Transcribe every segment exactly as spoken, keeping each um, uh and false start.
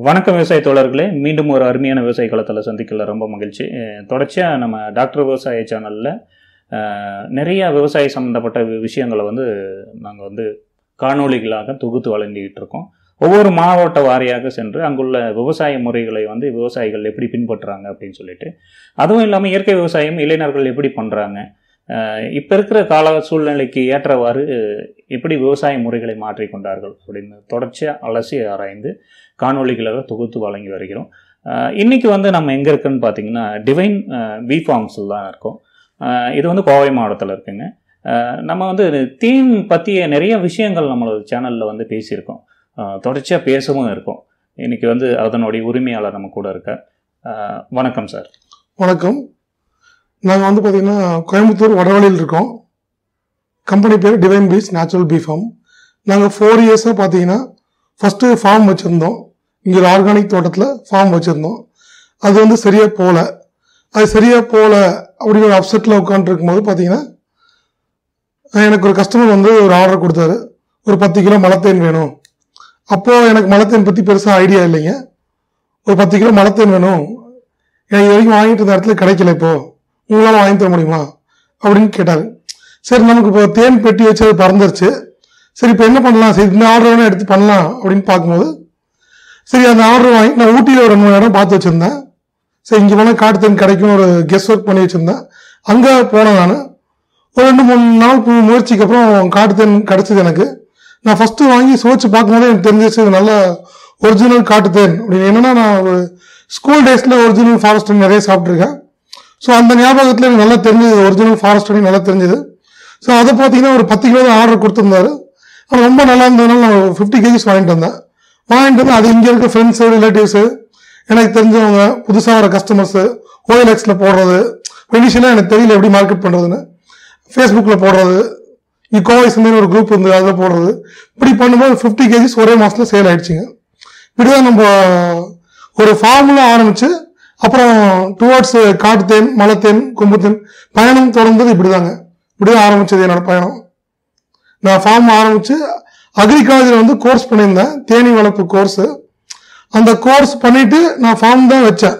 வணக்கம் விவசாய தோழர்களே, மீண்டும் ஒரு அருமையான விவசாய களத்தில் சந்திக்கல ரொம்ப மகிழ்ச்சி. தொடர்ச்சியாக நம்ம டாக்டர் விவசாய சேனலில் நிறைய விவசாய சம்மந்தப்பட்ட விஷயங்களை வந்து நாங்கள் வந்து காணொளிகளாக தொகுத்து வழங்கிக்கிட்டு இருக்கோம். ஒவ்வொரு மாவட்ட வாரியாக சென்று அங்குள்ள விவசாய முறைகளை வந்து விவசாயிகள் எப்படி பின்பற்றுறாங்க அப்படின்னு சொல்லிட்டு, அதுவும் இல்லாமல் இயற்கை விவசாயம் இளைஞர்கள் எப்படி பண்ணுறாங்க, இப்போ இருக்கிற கால சூழ்நிலைக்கு ஏற்றவாறு எப்படி விவசாய முறைகளை மாற்றிக்கொண்டார்கள் அப்படின்னு தொடர்ச்சியாக அலசி ஆராய்ந்து காணொளிகளாக தொகுத்து வழங்கி வருகிறோம். இன்றைக்கி வந்து நம்ம எங்கே இருக்குன்னு பார்த்தீங்கன்னா டிவைன் பி ஃபார்ம்ஸில் தான் இருக்கோம். இது வந்து கோவை மாவட்டத்தில் இருக்குங்க. நம்ம வந்து தீன் பற்றிய நிறைய விஷயங்கள் நம்மளோட சேனலில் வந்து பேசியிருக்கோம், தொடர்ச்சியாக பேசவும் இருக்கோம். இன்றைக்கி வந்து அதனுடைய உரிமையாளர் நம்ம கூட இருக்கார். வணக்கம் சார். வணக்கம். நாங்கள் வந்து பார்த்திங்கன்னா கோயம்புத்தூர் வடவள்ளியில் இருக்கோம். கம்பெனி பேர் Divine Bees Natural Bee Farm. நாங்கள் ஃபோர் இயர்ஸாக பார்த்தீங்கன்னா ஃபஸ்ட்டு ஃபார்ம் வச்சுருந்தோம். இங்கே ஒரு ஆர்கானிக் தோட்டத்தில் ஃபார்ம் வச்சுருந்தோம். அது வந்து சரியாக போகல. அது சரியாக போகல அப்படின்னு ஒரு அப்செட்டில் உட்காந்துருக்கும் போது பார்த்தீங்கன்னா எனக்கு ஒரு கஸ்டமர் வந்து ஒரு ஆர்டர் கொடுத்தாரு, ஒரு பத்து கிலோ மலத்தேன் வேணும். அப்போது எனக்கு மலத்தேன் பற்றி பெருசாக ஐடியா இல்லைங்க. ஒரு பத்து கிலோ மலத்தேன் வேணும், எனக்கு இது வரைக்கும் வாங்கிட்டு இருந்த இடத்துல கிடைக்கல, இப்போது உங்களால் வாங்கி தர முடியுமா அப்படின்னு கேட்டார். சரி, நமக்கு இப்போ தேன் பெட்டி வச்சு அது பறந்துருச்சு. சரி, இப்போ என்ன பண்ணலாம், சரி இந்த ஆர்டர் வேணால் எடுத்து பண்ணலாம் அப்படின்னு பார்க்கும்போது, சரி அந்த ஆர்டர் வாங்கி நான் ஊட்டியில் ஒரு ரெண்டு மூணு இடம் பார்த்து வச்சுருந்தேன். சரி, இங்கே போனால் காட்டு தேன் கிடைக்கும் ஒரு கெஸ்ட் ஒர்க் பண்ணி வச்சுருந்தேன். அங்கே போனேன். நான் ஒரு ரெண்டு மூணு நாள் முயற்சிக்கு அப்புறம் காட்டு தேன் கிடச்சிது எனக்கு. நான் ஃபஸ்ட்டு வாங்கி சுவைச்சு பார்க்கும்போது எனக்கு தெரிஞ்சிச்சு இது நல்ல ஒரிஜினல் காட்டு தேன் அப்படின்னு. என்னென்னா நான் ஒரு ஸ்கூல் டேஸில் ஒரிஜினல் ஃபாரஸ்ட் நிறைய சாப்பிட்ருக்கேன். ஸோ அந்த ஞாபகத்தில் எனக்கு நல்லா தெரிஞ்சது, ஒரிஜினல் ஃபாரஸ்ட் நல்லா தெரிஞ்சது. ஸோ அதை பார்த்தீங்கன்னா ஒரு பத்து கிலோ தான் ஆர்டர் கொடுத்துருந்தாரு. ஆனால் ரொம்ப நல்லா இருந்ததுனால நான் ஃபிஃப்டி கேஜிஸ் வாங்கிட்டு வந்தேன். வாங்கிட்டு வந்து அது இங்கே இருக்க ஃப்ரெண்ட்ஸு, ரிலேட்டிவ்ஸு, எனக்கு தெரிஞ்சவங்க, புதுசாக வர கஸ்டமர்ஸு, ஓஎல்எக்ஸில் போடுறது, இனிஷியலாக எனக்கு தெரியல எப்படி மார்க்கெட் பண்ணுறதுன்னு, ஃபேஸ்புக்கில் போடுறது, இங்கே கோவை சந்தைன்னு ஒரு குரூப் இருந்தது அதில் போடுறது, இப்படி பண்ணும்போது ஃபிஃப்டி கேஜிஸ் ஒரே மாதத்தில் சேல் ஆகிடுச்சிங்க. இப்படிதான் நம்ம ஒரு ஃபார்முலா ஆரம்பித்து அப்புறம் டுவர்ட்ஸ் காட்டுத்தேன், மலத்தேன், கொம்புத்தேன் பயணம் தொடர்ந்தது இப்படி தாங்க. இப்படிதான் ஆரம்பிச்சது என்னோட பயணம். நான் ஃபார்ம் ஆரம்பித்து அக்ரிகல்ச்சர் வந்து கோர்ஸ் பண்ணியிருந்தேன், தேனி வளர்ப்பு கோர்ஸு. அந்த கோர்ஸ் பண்ணிவிட்டு நான் ஃபார்ம் தான் வச்சேன்.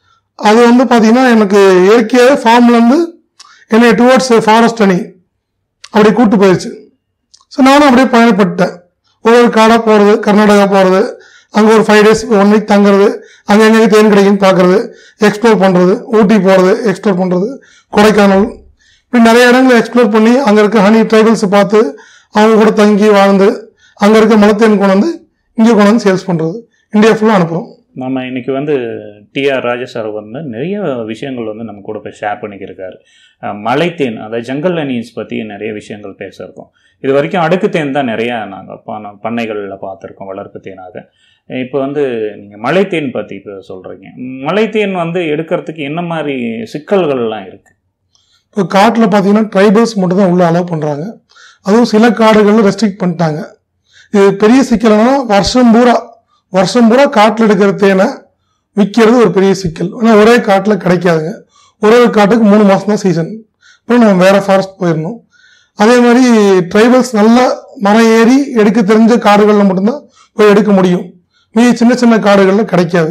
அது வந்து பார்த்தீங்கன்னா எனக்கு இயற்கையாகவே ஃபார்ம்லேருந்து என்னை டுவர்ட்ஸ் ஃபாரஸ்ட் அணி அப்படி கூப்பிட்டு போயிடுச்சு. ஸோ நானும் அப்படியே பயணப்பட்டேன். ஒவ்வொரு காடாக போகிறது, கர்நாடகா போகிறது, அங்கே ஒரு ஃபைவ் டேஸ் ஒன் வீக் தங்குறது, அங்கே எங்கே தேன் கிடைக்குன்னு பார்க்குறது, எக்ஸ்ப்ளோர் பண்ணுறது, ஊட்டி போகிறது, எக்ஸ்ப்ளோர் பண்ணுறது, கொடைக்கானல், இப்படி நிறைய இடங்களை எக்ஸ்ப்ளோர் பண்ணி அங்கே இருக்க ஹனி ட்ரைபல்ஸை பார்த்து அவங்க கூட தங்கி வாழ்ந்து அங்கே இருக்க மலத்தேன் கொண்டு வந்து இங்கே கொண்டு வந்து சேல்ஸ் பண்ணுறது, இந்தியா ஃபுல்லாக அனுப்புகிறோம். நம்ம இன்றைக்கி வந்து டிஆர் ராஜா சார் வந்து நிறைய விஷயங்கள் வந்து நம்ம கூட போய் ஷேர் பண்ணிக்கிருக்காரு. மலைத்தேன், அதாவது ஜங்கல் அனீஸ் பற்றி நிறைய விஷயங்கள் பேசியிருக்கோம். இது வரைக்கும் அடுக்கு தேன் தான் நிறையா நாங்கள் பண்ண பண்ணைகளில் பார்த்துருக்கோம் வளர்ப்பு தேனாக. இப்போ வந்து நீங்கள் மலைத்தேன் பற்றி இப்போ சொல்கிறீங்க. மலைத்தேன் வந்து எடுக்கிறதுக்கு என்ன மாதிரி சிக்கல்கள்லாம் இருக்குது? இப்போ காட்டில் பார்த்தீங்கன்னா ட்ரைபல்ஸ் மட்டும் தான் உள்ளே அலோவ் பண்ணுறாங்க. அதுவும் சில காடுகளில் ரெஸ்ட்ரிக்ட் பண்ணிட்டாங்க. இது பெரிய சிக்கல்னா வருஷம் பூரா வருஷம் பூரா காட்டில் எடுக்கிற தேனை விற்கிறது ஒரு பெரிய சிக்கல். ஆனால் ஒரே காட்டில் கிடைக்காதுங்க. ஒரே காட்டுக்கு மூணு மாதம் தான் சீசன். அப்புறம் நம்ம வேறு ஃபாரஸ்ட் போயிடணும். அதே மாதிரி ட்ரைபல்ஸ் நல்லா மரம் ஏறி எடுக்க தெரிஞ்ச காடுகளில் மட்டும்தான் போய் எடுக்க முடியும். மீதி சின்ன சின்ன காடுகளில் கிடைக்காது.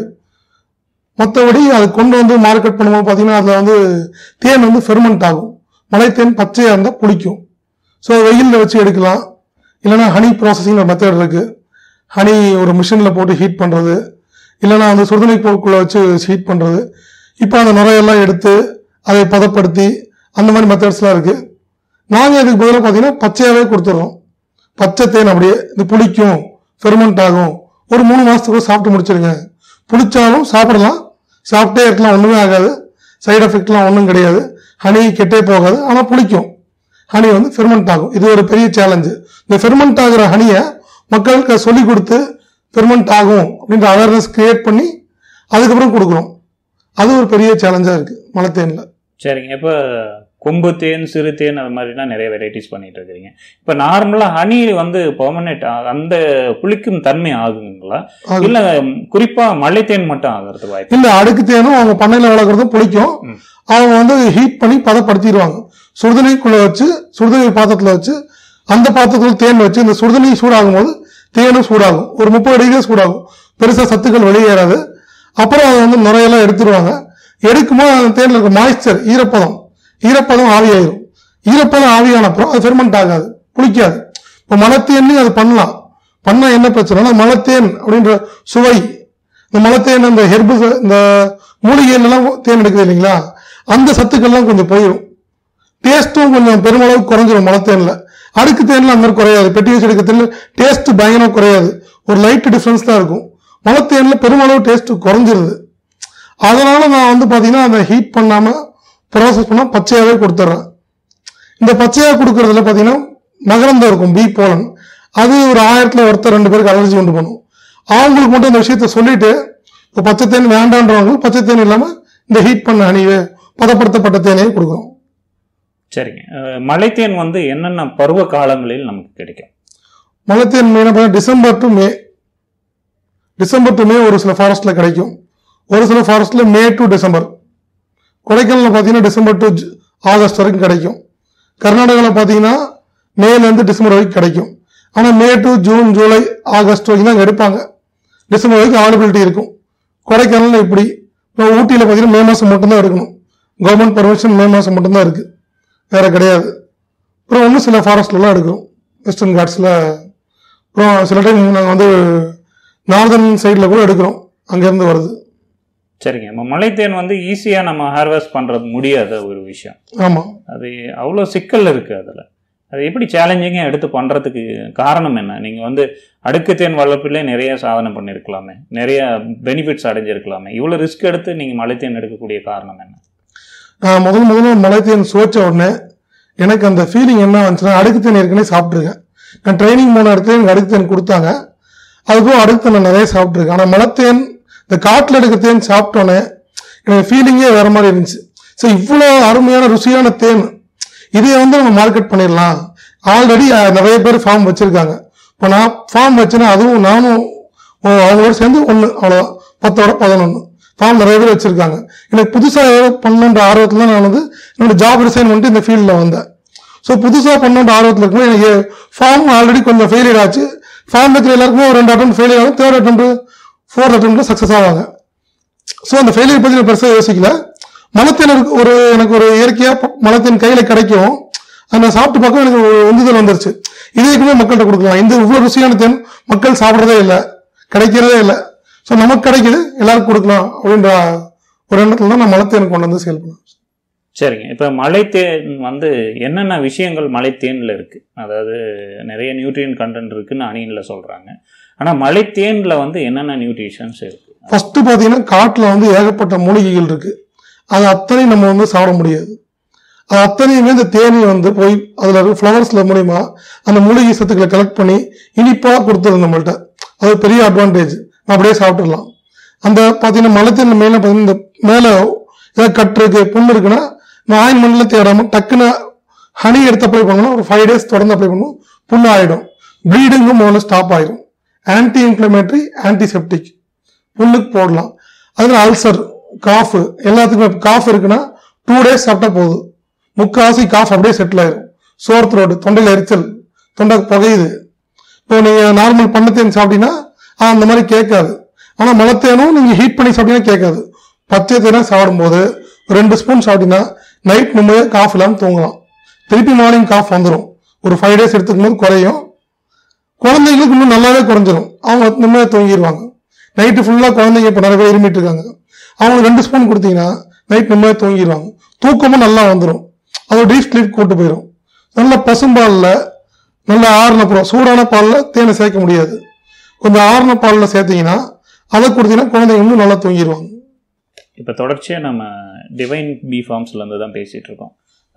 மற்றபடி அது கொண்டு வந்து மார்க்கெட் பண்ணும்போது பார்த்தீங்கன்னா அதில் வந்து தேன் வந்து ஃபெர்மெண்ட் ஆகும். மலைத்தேன் பச்சையாக இருந்தால் புளிக்கும். ஸோ வெயிலில் வச்சு எடுக்கலாம். இல்லைனா ஹனி ப்ராசஸிங் ஒரு மெத்தட் இருக்குது. ஹனி ஒரு மிஷினில் போட்டு ஹீட் பண்ணுறது, இல்லைனா அந்த சுடுதண்ணி பொருட்குள்ளே வச்சு ஹீட் பண்ணுறது. இப்போ அந்த நுரையெல்லாம் எடுத்து அதை பதப்படுத்தி அந்த மாதிரி மெத்தட்ஸ்லாம் இருக்குது. நாங்கள் இதுக்கு பதிலாக பார்த்தீங்கன்னா பச்சையாகவே கொடுத்துட்றோம். பச்சை தேன் அப்படியே இது புளிக்கும், ஃபெர்மெண்ட் ஆகும், ஒரு மூணு மாதத்துக்குள்ள சாப்பிட்டு முடிச்சிருங்க. புளிச்சாலும் சாப்பிடலாம், சாப்பிட்டே இருக்கலாம், ஒன்றுமே ஆகாது, சைடு எஃபெக்ட்லாம் ஒன்றும் கிடையாது, ஹனி கெட்டே போகாது, ஆனால் புளிக்கும், ஹனி வந்து ஃபெர்மெண்ட் ஆகும். இது ஒரு பெரிய சேலஞ்சு. இந்த ஃபெர்மெண்ட் ஆகிற ஹனியை மக்களுக்கு சொல்லிக் கொடுத்து ஃபெர்மெண்ட் ஆகும் அப்படின்ற அவேர்னஸ் கிரியேட் பண்ணி அதுக்கப்புறம் கொடுக்குறோம். அது ஒரு பெரிய சேலஞ்சாக இருக்குது மலைத்தேனில். சரிங்க. இப்போ கொம்பு தேன், சிறு தேன், அது மாதிரிலாம் நிறைய வெரைட்டிஸ் பண்ணிட்டு இருக்கிறீங்க. இப்போ நார்மலாக ஹனி வந்து பெர்மனெண்ட் அந்த புளிக்கும் தன்மை ஆகுங்களா, இல்லை குறிப்பாக மலைத்தேன் மட்டும் ஆகிறது வாய்ப்பு? இல்லை, அடுக்கு தேனும் அவங்க பண்ணையில் வளர்க்குறதும் புளிக்கும். அவங்க வந்து ஹீட் பண்ணி பதப்படுத்திடுவாங்க. சுடுதண்ணிக்குள்ளே வச்சு, சுடுதண்ணி பாத்திரத்தில் வச்சு, அந்த பாத்திரத்தில் தேன் வச்சு இந்த சுடுதண்ணி சூடாகும் போது தேனும் சூடாகும். ஒரு முப்பது டிகிரி சூடாகும். பெருசாக சத்துக்கள் வெளியேறாது. அப்புறம் அதை வந்து நுரையெல்லாம் எடுத்துருவாங்க. எடுக்கும்போது அந்த தேனில் இருக்க மாய்ஸ்சர் ஈரப்பதம் ஈரப்பதம் ஆவியாயிரும். ஈரப்பதம் ஆவியான அப்புறம் அது ஃபெர்மெண்ட் ஆகாது, புளிக்காது. இப்போ மலத்தேன்லையும் அது பண்ணலாம். பண்ணா என்ன பிரச்சனைனா மலத்தேன் அப்படின்ற சுவை, இந்த மலத்தேன் அந்த ஹெர்பு இந்த மூலிகைலாம் தேன் எடுக்குது இல்லைங்களா, அந்த சத்துக்கள்லாம் கொஞ்சம் போயிடும். டேஸ்ட்டும் கொஞ்சம் பெருமளவு குறைஞ்சிடும் மலத்தேன்ல. அடுக்கு தேன்ல அந்த மாதிரி குறையாது. பெட்டி வச்சு எடுக்க தேன்ல டேஸ்ட் பயங்கரம் குறையாது, ஒரு லைட் டிஃபரன்ஸ் தான் இருக்கும். மலத்தேன்ல பெருமளவு டேஸ்ட் குறைஞ்சிருது. அதனால நான் வந்து பாத்தீங்கன்னா அதை ஹீட் பண்ணாம ப்ராசஸ் பண்ணா பச்சையாவே கொடுத்துட்றேன். இந்த பச்சையா கொடுக்கறதுல பாத்தீங்கன்னா மகரந்தம் இருக்கும், பி போலன். அது ஒரு ஆயிரத்துல ஒருத்தர் ரெண்டு பேருக்கு அலர்ஜி உண்டு பண்ணும். அவங்களுக்கு மட்டும் இந்த விஷயத்த சொல்லிட்டு இப்போ பச்சை தேன் வேண்டான்றவங்களுக்கு பச்சை தேன் இல்லாம இந்த ஹீட் பண்ண அணிவே பதப்படுத்தப்பட்ட தேனையே கொடுக்குறோம். சரிங்க. மலைத்தேன் வந்து என்னென்ன பருவ காலங்களில் நமக்கு கிடைக்கும்? மலைத்தேன் மெயினாக December to May December to May ஒரு சில ஃபாரஸ்ட்ல கிடைக்கும். ஒரு சில ஃபாரஸ்ட்ல மே டு டிசம்பர். கொடைக்கானல் பார்த்தீங்கன்னா டிசம்பர் டு ஆகஸ்ட் வரைக்கும் கிடைக்கும். கர்நாடகாவில் பார்த்தீங்கன்னா மேலேருந்து டிசம்பர் வரைக்கும் கிடைக்கும். ஆனால் May to June July August வரைக்கும் தான் எடுப்பாங்க. டிசம்பர் வரைக்கும் அவைலபிலிட்டி இருக்கும். கொடைக்கானல் இப்படி. இப்போ ஊட்டியில் பார்த்தீங்கன்னா மே மாதம் மட்டும்தான் எடுக்கணும். கவர்மெண்ட் பர்மிஷன் மே மாதம் மட்டும்தான் இருக்கு, வேற கிடையாது. அப்புறம் இன்னும் சில ஃபாரஸ்ட்லாம் எடுக்கிறோம் வெஸ்டர்ன் காட்ஸில். அப்புறம் சில டைம் நாங்கள் வந்து நார்தர்ன் சைடில் கூட எடுக்கிறோம், அங்கேருந்து வருது. சரிங்க. நம்ம மலைத்தேன் வந்து ஈஸியாக நம்ம ஹார்வெஸ்ட் பண்ணுறது முடியாத ஒரு விஷயம். ஆமாம், அது அவ்வளோ சிக்கல் இருக்குது அதில். அது எப்படி சேலஞ்சிங்காக எடுத்து பண்ணுறதுக்கு காரணம் என்ன? நீங்கள் வந்து அடுக்கு தேன் வளர்ப்பிலே நிறைய சாதனை பண்ணியிருக்கலாமே, நிறைய பெனிஃபிட்ஸ் அடைஞ்சிருக்கலாமே, இவ்வளோ ரிஸ்க் எடுத்து நீங்கள் மலைத்தேன் எடுக்கக்கூடிய காரணம் என்ன? நான் முதல் முதல்ல மலைத்தேன் சுவைச்ச உடனே எனக்கு அந்த ஃபீலிங் என்ன வந்துச்சுன்னா, அடுக்கு தேன் ஏற்கனவே சாப்பிட்ருக்கேன். நான் ட்ரைனிங் போன இடத்துல எனக்கு அடுக்கு தேன் கொடுத்தாங்க. அதுக்கும் அடுக்கு தேன் நான் நிறைய சாப்பிட்ருக்கேன். ஆனால் மலைத்தேன் இந்த காட்டில் எடுக்க தேன் சாப்பிட்டோன்னே எனக்கு ஃபீலிங்கே வேற மாதிரி இருந்துச்சு. ஸோ இவ்வளோ அருமையான ருசியான தேன், இதே வந்து நம்ம மார்க்கெட் பண்ணிடலாம். ஆல்ரெடி நிறைய பேர் ஃபார்ம் வச்சிருக்காங்க. இப்போ நான் ஃபார்ம் வச்சேன்னா அதுவும் நானும் அவங்களோட சேர்ந்து ஒன்று அவ்வளோதான், பத்தோட பதினொன்று ஃபார்ம் நிறைய பேர் வச்சிருக்காங்க. எனக்கு புதுசாக ஏதாவது பண்ணணுன்ற ஆர்வத்தில் நான் வந்து என்னோட ஜாப் ரிசைன் பண்ணிட்டு இந்த ஃபீல்டில் வந்தேன். ஸோ புதுசாக பண்ணணுன்ற ஆர்வத்தில் இருக்கும்போது எனக்கு ஃபார்ம் ஆல்ரெடி கொஞ்சம் ஃபெயிலியர் ஆச்சு. ஃபார்ம் வைக்கிற எல்லாருக்குமே ஒரு ரெண்டு அட்டம் ஃபெயிலியர் ஆகும், தேர்ட் அட்டம் ஃபோர்த் அட்டம்ல சக்ஸஸ் ஆவாங்க. ஸோ அந்த ஃபெயிலியர் பற்றி நான் பெருசாக யோசிக்கல. மலத்தேன் ஒரு எனக்கு ஒரு இயற்கையாக மலத்தேன் கையில் கிடைக்கும், அதை நான் சாப்பிட்டு பார்க்க எனக்கு ஒரு உந்துதல் வந்துருச்சு. இதுக்குமே மக்கள்கிட்ட கொடுக்கலாம். இந்த இவ்வளோ ருசியான தேன் மக்கள் சாப்பிட்றதே இல்லை, கிடைக்கிறதே இல்லை. ஸோ நமக்கு கிடைக்குது, எல்லாருக்கும் கொடுக்கலாம் அப்படின்ற ஒரு எண்ணத்துல தான் நான் மலைத்தேன் கொண்டு வந்து சேல் பண்ணுவேன். சரிங்க. இப்போ மலைத்தேன் வந்து என்னென்ன விஷயங்கள் மலைத்தேனில் இருக்குது? அதாவது நிறைய நியூட்ரியன் கண்டென்ட் இருக்குன்னு அணியில் சொல்கிறாங்க. ஆனால் மலைத்தேனில் வந்து என்னென்ன நியூட்ரிஷன்ஸ் இருக்குது? ஃபர்ஸ்ட் பார்த்தீங்கன்னா காட்டில் வந்து ஏகப்பட்ட மூலிகைகள் இருக்கு. அது அத்தனையும் நம்ம வந்து சாப்பிட முடியாது. அது அத்தனையுமே இந்த தேனி வந்து போய் அதில் இருக்க ஃப்ளவர்ஸ்ல மூலியமா அந்த மூலிகை சத்துக்களை கலெக்ட் பண்ணி இனிப்பாக கொடுத்துருது நம்மள்கிட்ட. அது பெரிய அட்வான்டேஜ். அப்படியே சாப்பிட்டுடலாம். அந்த பார்த்தீங்கன்னா மலைத்தேன் மேலே பார்த்தீங்கன்னா இந்த மேலே ஏதாவது கட்டு இருக்கு, புண்ணு இருக்குன்னா இந்த ஆயின்மெண்ட்ல தேடாமல் டக்குன்னு ஹனி எடுத்து அப்ளை பண்ணணும். ஒரு ஃபைவ் டேஸ் தொடர்ந்து அப்ளை பண்ணணும், புண்ணு ஆகிடும். ப்ளீடிங்கும் முதல்ல ஸ்டாப் ஆயிடும். ஆன்டி இன்ஃப்ளமேட்டரி, ஆன்டிசெப்டிக், புண்ணுக்கு போடலாம். அதில் அல்சர், காஃப் எல்லாத்துக்குமே காஃப் இருக்குன்னா டூ டேஸ் சாப்பிட்டா போதும், முக்காசி காஃப் அப்படியே செட்டில் ஆயிடும். சோர் த்ரோட், தொண்டையில் எரிச்சல், தொண்டை புகையுது. இப்போ நீங்கள் நார்மல் பண்ணத்தேன் சாப்பிட்டீங்கன்னா அந்த மாதிரி கேட்காது. ஆனால் மலைத்தேனும் நீங்கள் ஹீட் பண்ணி சாப்பிட்டீங்கன்னா கேட்காது. பச்சை தேனா சாப்பிடும்போது ரெண்டு ஸ்பூன் சாப்பிட்டீங்கன்னா நைட் நிம்மதியாக காஃப் இல்லாமல் தூங்கலாம். திருப்பி மார்னிங் காஃப் வந்துடும். ஒரு ஃபைவ் டேஸ் எடுத்துக்கும் போது குறையும். குழந்தைங்களுக்கு இன்னும் நல்லாவே குறைஞ்சிரும். அவங்க நிம்மதியாக தூங்கிடுவாங்க. நைட்டு ஃபுல்லாக குழந்தைங்க இப்போ நிறைய பேர் இருமிட்டு இருக்காங்க. அவங்க ரெண்டு ஸ்பூன் கொடுத்தீங்கன்னா நைட் நிம்மதியாக தூங்கிடுவாங்க. தூக்கமும் நல்லா வந்துடும். அது டீப் ஸ்லீப் கூட்டு போயிடும். நல்ல பசும்பாலில் நல்ல ஆறுன அப்புறம் சூடான பாலில் தேனை சேர்க்க முடியாது. கொஞ்சம் ஆறுன பாலில் சேர்த்தீங்கன்னா அதை கொடுத்தீங்கன்னா குழந்தைங்க இன்னும் நல்லா தூங்கிடுவாங்க. இப்போ தொடர்ச்சியாக நம்ம டிவைன் பி ஃபார்ம்ஸ்லேருந்து தான் பேசிகிட்டு இருக்கோம்.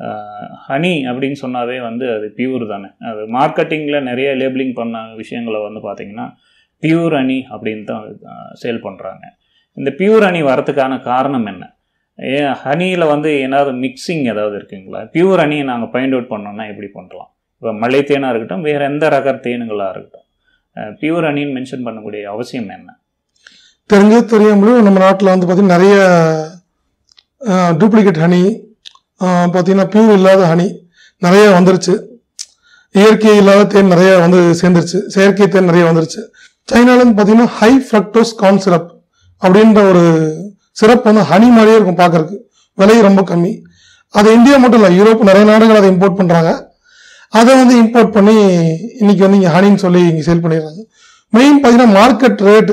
ஹனி அப்படின்னு சொன்னாவே வந்து அது பியூர் தானே. அது மார்க்கெட்டிங்கில் நிறைய லேபிளிங் பண்ண விஷயங்களை வந்து பார்த்திங்கன்னா பியூர் ஹனி அப்படின்னு தான் சேல் பண்ணுறாங்க. இந்த பியூர் ஹனி வரத்துக்கான காரணம் என்ன? ஏன் ஹனியில் வந்து ஏதாவது மிக்சிங் ஏதாவது இருக்குங்களா? பியூர் ஹனியை நாங்கள் ஃபைண்ட் அவுட் பண்ணோன்னா எப்படி பண்ணலாம்? இப்போ மலை தேனாக இருக்கட்டும், வேறு எந்த ரக தேனுங்களாக இருக்கட்டும், பியூர் ஹனின்னு மென்ஷன் பண்ணக்கூடிய அவசியம் என்ன? தெரிஞ்சு தெரியாமலும் நம்ம நாட்டில் வந்து பார்த்தீங்கன்னா நிறைய டூப்ளிகேட் ஹனி, பார்த்தீங்கன்னா பியூர் இல்லாத ஹனி நிறைய வந்துருச்சு. இயற்கை இல்லாத தேன் நிறைய வந்து சேர்ந்துருச்சு. செயற்கை தேன் நிறைய வந்துருச்சு. சைனாலன்னு பார்த்தீங்கன்னா ஹை ஃப்ரக்டோஸ் கார்ன் சிரப் அப்படின்ற ஒரு சிரப் வந்து ஹனி மாதிரியே இருக்கும் பார்க்கறதுக்கு, விலையும் ரொம்ப கம்மி. அது இந்தியா மட்டும் இல்லை, யூரோப் நிறைய நாடுகள் அதை இம்போர்ட் பண்ணுறாங்க. அதை வந்து இம்போர்ட் பண்ணி இன்னைக்கு வந்து இங்கே ஹனின்னு சொல்லி இங்கே சேல் பண்ணிடுறாங்க. மெயின் பார்த்தீங்கன்னா மார்க்கெட் ரேட்டு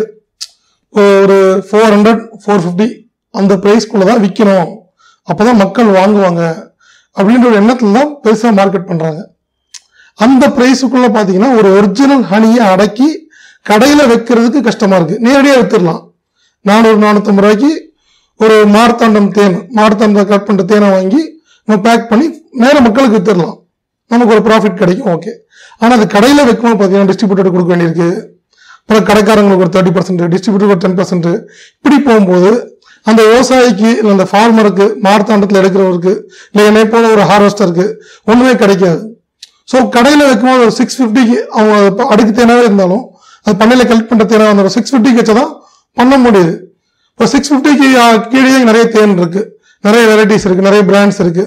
ஒரு ஃபோர் ஹண்ட்ரட் ஃபோர் ஃபிஃப்டி அந்த ப்ரைஸ்க்குள்ளே தான் விற்கணும், அப்போ தான் மக்கள் வாங்குவாங்க அப்படின்ற ஒரு எண்ணத்தில் தான் பெருசாக மார்க்கெட் பண்ணுறாங்க. அந்த ப்ரைஸுக்குள்ளே பார்த்தீங்கன்னா ஒரு ஒரிஜினல் ஹனியை அடக்கி கடையில் வைக்கிறதுக்கு கஷ்டமாக இருக்குது. நேரடியாக விற்றுடலாம். நானூறு நானூற்றம்பது ரூபாய்க்கு ஒரு மார்த்தாண்டம் தேன், மார்த்தாண்டம் கட் பண்ணுற தேனை வாங்கி நம்ம பேக் பண்ணி நேர மக்களுக்கு விற்றுடலாம், நமக்கு ஒரு ப்ராஃபிட் கிடைக்கும். ஓகே. ஆனால் அது கடையில் வைக்கும்போது பார்த்தீங்கன்னா டிஸ்ட்ரிபியூட்டர் கொடுக்க வேண்டியிருக்கு, அப்புறம் கடைக்காரங்களுக்கு ஒரு தேர்ட்டி பர்சன்ட், டிஸ்ட்ரிபியூட்டர் ஒரு டென் பர்சன்ட். இப்படி போகும்போது அந்த விவசாயிக்கு இல்லை அந்த ஃபார்மருக்கு, மார்த்தாண்டத்தில் எடுக்கிறவருக்கு, இல்லை என்னை போல ஒரு ஹார்வெஸ்டருக்கு ஒன்றுமே கிடைக்காது. ஸோ கடையில் வைக்கும்போது ஒரு சிக்ஸ் ஃபிஃப்டிக்கு அவங்க அடுக்கு தேனாவே இருந்தாலும் அது பண்ணையில் கலெக்ட் பண்ணுற தேனாக இருந்தாலும் சிக்ஸ் ஃபிஃப்டிக்கு வச்சதான் பண்ண முடியுது. இப்போ சிக்ஸ் ஃபிஃப்டிக்கு கீழே நிறைய தேன் இருக்கு, நிறைய வெரைட்டிஸ் இருக்கு, நிறைய பிராண்ட்ஸ் இருக்கு.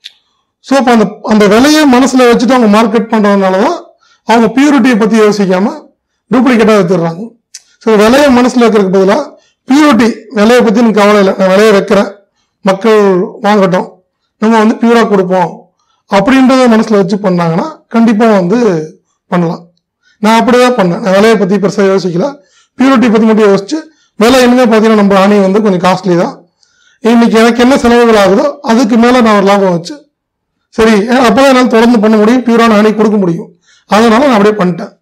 ஸோ அப்போ அந்த அந்த விலையை மனசில் வச்சுட்டு அவங்க மார்க்கெட் பண்ணுறதுனால தான் அவங்க பியூரிட்டியை பற்றி யோசிக்காம டூப்ளிகேட்டாக வித்துடுறாங்க. ஸோ விலையை மனசில் வைக்கிறதுக்கு பதிலாக பியூரிட்டி, விலையை பற்றி எனக்கு கவலை இல்லை, நான் விலையை வைக்கிறேன், மக்கள் வாங்கட்டும், நம்ம வந்து பியூராக கொடுப்போம் அப்படின்றத மனசில் வச்சு பண்ணாங்கன்னா கண்டிப்பாக வந்து பண்ணலாம். நான் அப்படிதான் பண்ணேன். நான் விலையை பற்றி பெருசாக யோசிக்கல, பியூரிட்டி பற்றி மட்டும் யோசிச்சு, விலை என்ன பார்த்தீங்கன்னா நம்ம ஹனி வந்து கொஞ்சம் காஸ்ட்லி தான், இன்னைக்கு எனக்கு என்ன செலவுகள் ஆகுதோ அதுக்கு மேலே நான் ஒரு லாபம் வச்சு சரி அப்போதான் என்னால் தொடர்ந்து பண்ண முடியும், பியூரான ஹனி கொடுக்க முடியும். அதனால நான் அப்படியே பண்ணிட்டேன்.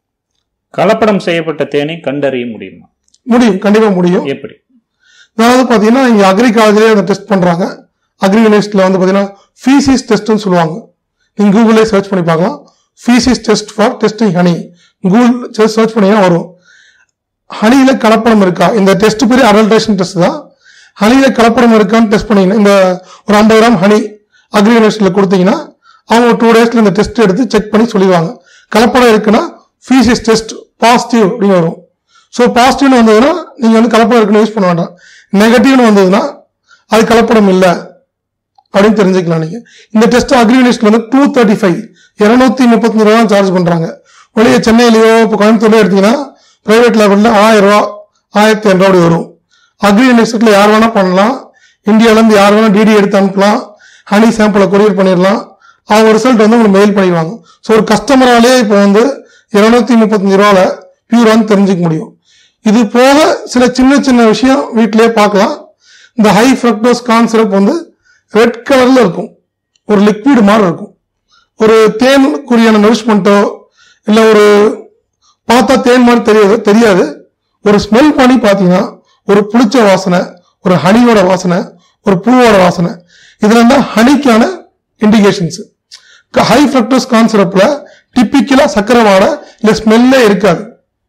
கலப்படம் செய்யப்பட்ட தேனை கண்டறிய முடியுமா? முடியும், கண்டிப்பாக முடியும். எப்படி? அதாவது பார்த்தீங்கன்னா இங்கே அக்ரி காலேஜ்லேயே அதை டெஸ்ட் பண்ணுறாங்க. அக்ரி யூனிவர்சிட்டியில் வந்து பார்த்தீங்கன்னா ஃபீசிஸ் டெஸ்ட்னு சொல்லுவாங்க. நீங்கள் கூகுளே சர்ச் பண்ணி பார்க்கலாம், ஃபீசிஸ் test for testing honey, Google search பண்ணீங்கன்னா வரும். ஹனியில கலப்படம் இருக்கா, இந்த டெஸ்ட் பேர் அடல்ட்ரேஷன் டெஸ்ட் தான். ஹனியில கலப்படம் இருக்கான்னு டெஸ்ட் பண்ணீங்கன்னா இந்த ஒரு ஐம்பது கிராம் ஹனி அக்ரி யூனிவர்சிட்டியில் கொடுத்தீங்கன்னா அவங்க ஒரு டூ டேஸ்ல இந்த டெஸ்ட் எடுத்து செக் பண்ணி சொல்லிடுவாங்க. கலப்படம் இருக்குன்னா ஃபீசிஸ் டெஸ்ட் பாசிட்டிவ் அப்படின்னு வரும். ஸோ பாசிட்டிவ்னு வந்ததுன்னா நீங்க வந்து கலப்படம் இருக்குன்னு யூஸ் பண்ண வேண்டாம். நெகட்டிவ்னு வந்ததுன்னா அது கலப்படம் இல்லை அப்படின்னு தெரிஞ்சுக்கலாம். நீங்க இந்த டெஸ்ட் அக்ரி யூனிவர்சிட்டியில் வந்து டூ தேர்ட்டி ஃபைவ் இருநூத்தி முப்பத்தஞ்சு ரூபா சார்ஜ் பண்றாங்க. வெளியே சென்னையிலயோ இப்போ கோயம்புத்தூர்லயோ எடுத்தீங்கன்னா பிரைவேட் லெவலில் ஆயிரம் ரூபா ஆயிரத்தி ஐநூறு ரூபாய் வரும். அக்ரி யூனிவர்சிட்டியில் யார் வேணா பண்ணலாம், இந்தியாவிலேருந்து யார் வேணா டிடி எடுத்து அனுப்பலாம், ஹனி சாம்பிளை கொரியர் பண்ணிடலாம், அவங்க ரிசல்ட் வந்து உங்களுக்கு மெயில் பண்ணிடுவாங்க. ஸோ ஒரு கஸ்டமராலே இப்போ வந்து இருநூத்தி முப்பத்தஞ்சு ரூபால பியூரான்னு தெரிஞ்சுக்க முடியும். இது போக சில சின்ன சின்ன விஷயம் வீட்டிலேயே பார்க்கலாம். இந்த ஹை ஃப்ரக்டோஸ் கார்ன் சிரப் வந்து ரெட் கலர்ல இருக்கும், ஒரு லிக்விட் மாதிரி இருக்கும். ஒரு தேனுக்குரியான நரிஷ்மெண்ட்டோ இல்லை ஒரு பார்த்தா தேன் மாதிரி தெரியாது தெரியாது ஒரு ஸ்மெல் பண்ணி பார்த்தீங்கன்னா ஒரு புளிச்ச வாசனை, ஒரு ஹனியோட வாசனை, ஒரு பூவோட வாசனை, இதெல்லாம் தான் ஹனிக்கான இண்டிகேஷன்ஸ். ஹை ஃப்ரக்டோஸ் கார்ன் சிரப்ல டிப்பிக்கலா சக்கரை வாடை இல்லை ஸ்மெல்லே இருக்காது.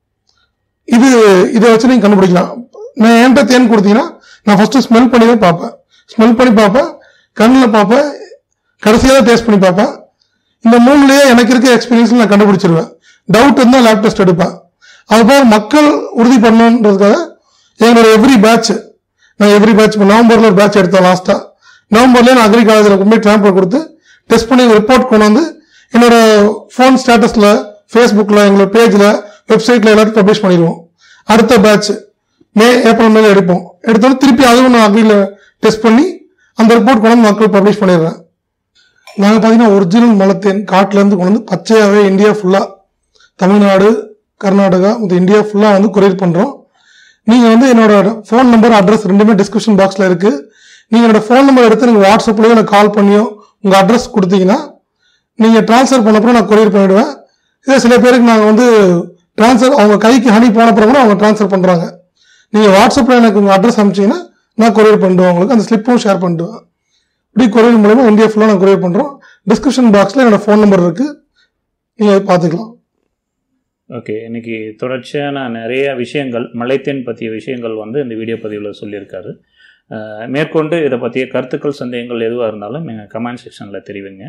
இது இதை வச்சு நீங்க கண்டுபிடிக்கலாம். நான் என்கிட்ட தேன் கொடுத்தீங்கன்னா நான் ஃபர்ஸ்ட் ஸ்மெல் பண்ணி தான் பார்ப்பேன், ஸ்மெல் பண்ணி பார்ப்பேன், கண்ணில் பார்ப்பேன், கடைசியாக தான் டேஸ்ட் பண்ணி பார்ப்பேன். இந்த மூணுலயே எனக்கு இருக்க எக்ஸ்பீரியன்ஸ் நான் கண்டுபிடிச்சிருவேன். டவுட் இருந்தால் லேப் டெஸ்ட் எடுப்பேன். அதுபோல் மக்கள் உறுதி பண்ணணுன்றதுக்காக எங்களோட எவ்ரி பேட்ச், நான் எவ்ரி பேட்ச் நவம்பர்ல ஒரு பேட்ச் எடுத்தேன். லாஸ்டா நவம்பர்லேயே நான் அக்ரி காலேஜில் கொண்டு போய் டிராம்பர் கொடுத்து டெஸ்ட் பண்ணி ரிப்போர்ட் கொண்டு வந்து என்னோட ஃபோன் ஸ்டேட்டஸ்ல, ஃபேஸ்புக்கில், எங்களோட பேஜில், வெப்சைட்ல எல்லாத்தையும் பப்ளிஷ் பண்ணிடுவோம். அடுத்த பேட்ச் மே ஏப்ரல் மேல எடுப்போம். எடுத்தோம் திருப்பி அதுவும் நான் அக்ரியில் டெஸ்ட் பண்ணி அந்த ரிப்போர்ட் கொண்டு வந்து மக்கள் பப்ளிஷ் பண்ணிடுறேன். நாங்கள் பார்த்தீங்கன்னா ஒரிஜினல் மலத்தேன் காட்டிலேருந்து கொண்டு வந்து பச்சையாகவே இந்தியா ஃபுல்லாக, தமிழ்நாடு, கர்நாடகா, இந்த இந்தியா ஃபுல்லாக வந்து கொரியர் பண்ணுறோம். நீங்கள் வந்து என்னோட ஃபோன் நம்பர், அட்ரஸ் ரெண்டுமே டிஸ்கிரிப்ஷன் பாக்ஸில் இருக்குது. நீங்கள் என்னோட ஃபோன் நம்பர் எடுத்து நீங்கள் வாட்ஸ்அப்லேயோ இல்லை கால் பண்ணியோ உங்கள் அட்ரஸ் கொடுத்தீங்கன்னா நீங்கள் ட்ரான்ஸ்ஃபர் பண்ணப்பறம் நான் கொரியர் பண்ணிவிடுவேன். இதே சில பேருக்கு நாங்கள் வந்து ட்ரான்ஸ்ஃபர் அவங்க கைக்கு ஹனி போனப்பறம் கூட அவங்க ட்ரான்ஸ்ஃபர் பண்ணுறாங்க. நீங்கள் வாட்ஸ்அப்பில் எனக்கு உங்கள் அட்ரஸ் அனுப்பிச்சிங்கன்னா நான் கொரியர் பண்ணிடுவேன், உங்களுக்கு அந்த ஸ்லிப்பும் ஷேர் பண்ணிடுவேன். இப்படி கொரியர் மூலமா இந்தியா ஃபுல்லாக நான் கொரியர் பண்ணுறோம். டிஸ்கிரிப்ஷன் பாக்ஸில் என்னோட ஃபோன் நம்பர் இருக்குது, நீங்கள் பார்த்துக்கலாம். ஓகே, இன்னைக்கு தொடர்ச்சியான நிறைய விஷயங்கள், மலைத்தேன் பற்றிய விஷயங்கள் வந்து இந்த வீடியோ பதிவில் சொல்லியிருக்காரு. மேற்கொண்டு இதை பற்றிய கருத்துக்கள், சந்தேகங்கள் எதுவாக இருந்தாலும் எங்கள் கமெண்ட் செக்ஷனில் தெரிவிங்க.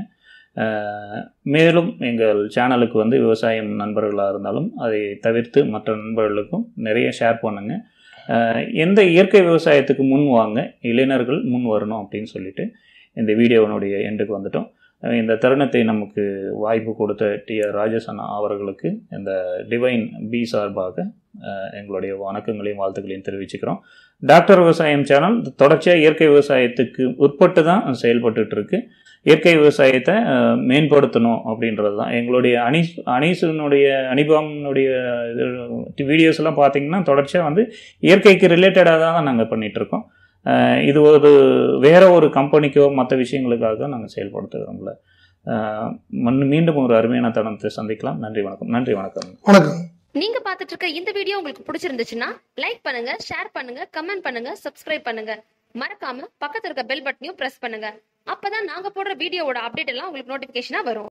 மேலும் எங்கள் சேனலுக்கு வந்து விவசாயம் நண்பர்களாக இருந்தாலும் அதை தவிர்த்து மற்ற நண்பர்களுக்கும் நிறைய ஷேர் பண்ணுங்கள். எந்த இயற்கை விவசாயத்துக்கு முன் வாங்க இளைஞர்கள் முன் வரணும் அப்படின்னு சொல்லிட்டு இந்த வீடியோனுடைய எண்டுக்கு வந்துட்டோம். இந்த தருணத்தை நமக்கு வாய்ப்பு கொடுத்த டி ஆர் ராஜசன் அவர்களுக்கு இந்த டிவைன் பி சார்பாக எங்களுடைய வணக்கங்களையும் வாழ்த்துக்களையும் தெரிவிச்சுக்கிறோம். டாக்டர் விவசாயம் சேனல் தொடர்ச்சியாக இயற்கை விவசாயத்துக்கு உட்பட்டு தான் செயல்பட்டு இருக்கு. இயற்கை விவசாயத்தை மேம்படுத்தணும் அப்படின்றது தான் எங்களுடைய அனி அனீசனுடைய அனிபாமனுடைய வீடியோஸ் எல்லாம் பார்த்தீங்கன்னா தொடர்ச்சியாக வந்து இயற்கைக்கு ரிலேட்டடாக தான் நாங்கள் பண்ணிகிட்ருக்கோம். இது ஒரு வேற ஒரு கம்பெனிக்கோ மற்ற விஷயங்களுக்காக நாங்கள் செயல்படுத்த விரும்பல. மீண்டும் ஒரு அருமையான தருணத்தை சந்திக்கலாம். நன்றி வணக்கம். நன்றி வணக்கம். வணக்கம். நீங்க பாத்துட்டு இருக்க இந்த வீடியோ உங்களுக்கு பிடிச்சிருந்துச்சுன்னா லைக் பண்ணுங்க, ஷேர் பண்ணுங்க, கமெண்ட் பண்ணுங்க, சப்ஸ்கிரைப் பண்ணுங்க. மறக்காம பக்கத்துல இருக்க பெல் பட்டனையும் பிரஸ் பண்ணுங்க. அப்பதான் நாங்க போடுற வீடியோவோட அப்டேட் எல்லாம் உங்களுக்கு நோட்டிபிகேஷனா வரும்.